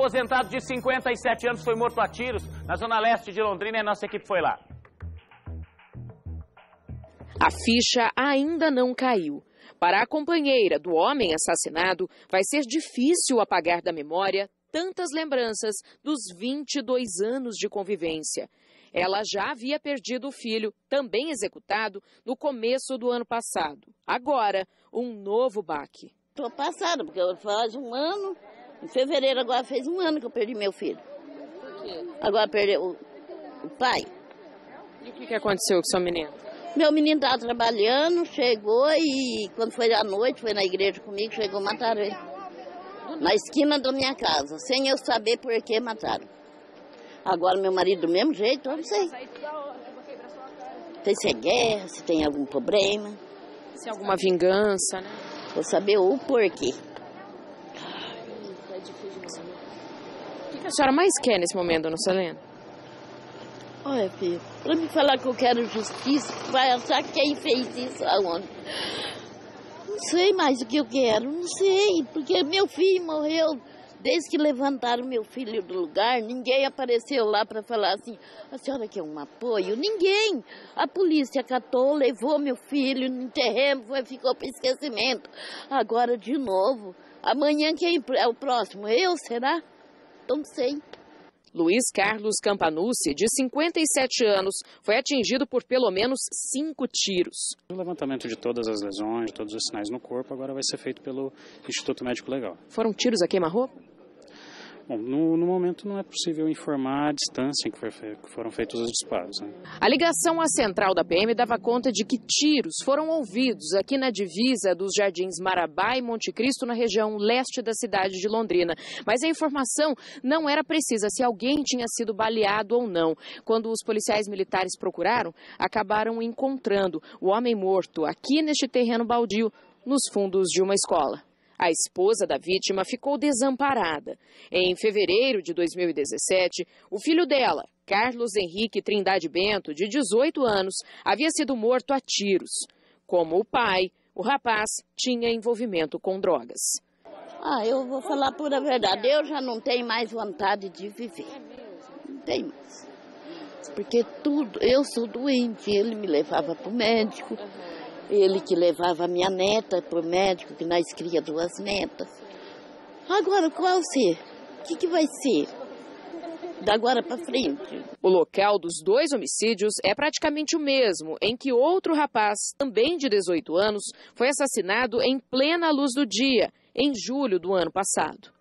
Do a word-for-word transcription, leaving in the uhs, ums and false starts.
aposentado de cinquenta e sete anos foi morto a tiros na zona leste de Londrina e a nossa equipe foi lá. A ficha ainda não caiu. Para a companheira do homem assassinado, vai ser difícil apagar da memória tantas lembranças dos vinte e dois anos de convivência. Ela já havia perdido o filho, também executado, no começo do ano passado. Agora, um novo baque. Estou passada, porque faz um ano, em fevereiro agora fez um ano que eu perdi meu filho. Por quê? Agora perdeu o, o pai. E o que, que aconteceu com seu menino? Meu menino estava trabalhando, chegou e quando foi à noite, foi na igreja comigo, chegou e mataram ele. Na esquina da minha casa, sem eu saber por que mataram. Agora meu marido do mesmo jeito, eu não sei. Tem se é guerra, se tem algum problema. Se é alguma vingança, né? Vou saber o porquê. O que a senhora mais quer nesse momento, dona Selena? Olha, filho, pra me falar que eu quero justiça, vai achar quem fez isso aonde? Não sei mais o que eu quero, não sei, porque meu filho morreu. Desde que levantaram meu filho do lugar, ninguém apareceu lá para falar assim, a senhora quer um apoio? Ninguém. A polícia catou, levou meu filho, enterramos, foi, ficou para esquecimento. Agora de novo. Amanhã quem é o próximo? Eu, será? Não sei. Luiz Carlos Campanucci, de cinquenta e sete anos, foi atingido por pelo menos cinco tiros. O levantamento de todas as lesões, de todos os sinais no corpo, agora vai ser feito pelo Instituto Médico Legal. Foram tiros a queima-roupa? Bom, no, no momento não é possível informar a distância em que, foi fe... que foram feitos os disparos, né? A ligação à central da P M dava conta de que tiros foram ouvidos aqui na divisa dos Jardins Marabá e Monte Cristo, na região leste da cidade de Londrina. Mas a informação não era precisa se alguém tinha sido baleado ou não. Quando os policiais militares procuraram, acabaram encontrando o homem morto aqui neste terreno baldio, nos fundos de uma escola. A esposa da vítima ficou desamparada. Em fevereiro de dois mil e dezessete, o filho dela, Carlos Henrique Trindade Bento, de dezoito anos, havia sido morto a tiros. Como o pai, o rapaz tinha envolvimento com drogas. Ah, eu vou falar a pura verdade. Eu já não tenho mais vontade de viver. Não tenho mais. Porque tudo, eu sou doente, ele me levava para o médico. Ele que levava a minha neta para o médico, que nós cria duas netas. Agora, qual ser? O que, que vai ser? Da agora para frente. O local dos dois homicídios é praticamente o mesmo, em que outro rapaz, também de dezoito anos, foi assassinado em plena luz do dia, em julho do ano passado.